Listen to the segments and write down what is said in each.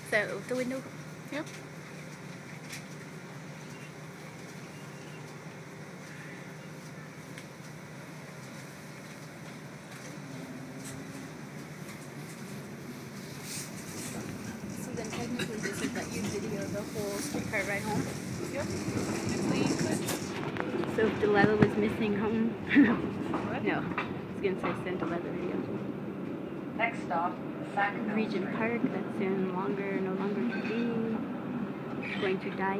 Is that out the window? Yep. So then technically this is that you video the whole streetcar ride home? Yep. If we could. So if Delilah was missing home? What? No. I was going to say send Delilah video. Next stop, Sackville Regent Street. Park, that's no longer to be. Going to die.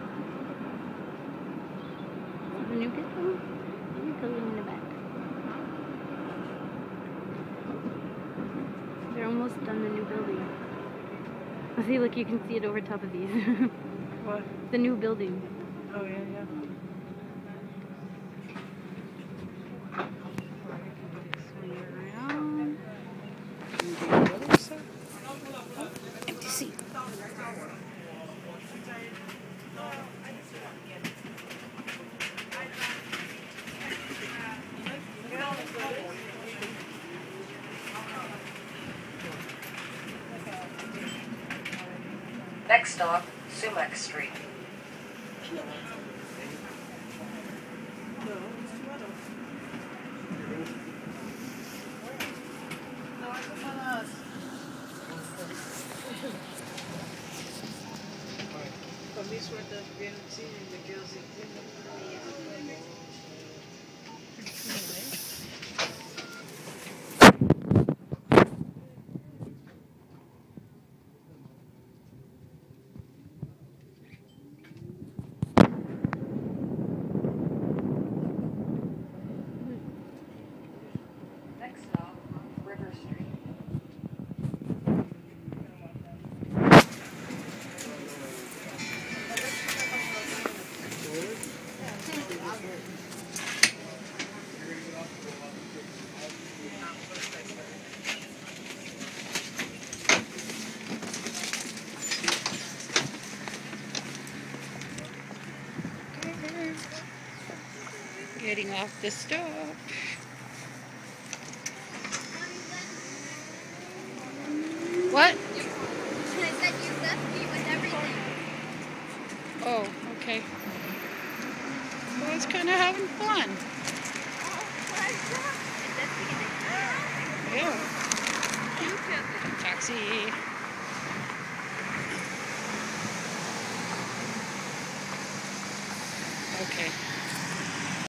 The new building? The new building in the back. They're almost done the new building. See, look, you can see it over top of these. What? The new building. Oh, yeah, yeah. Swing around. And do the other side. Empty seat. Next stop, Sumac Street. Next stop, River Street. Getting off the stop. What? I said you left me with everything. Oh, okay. Well, I was kind of having fun. Yeah. Taxi.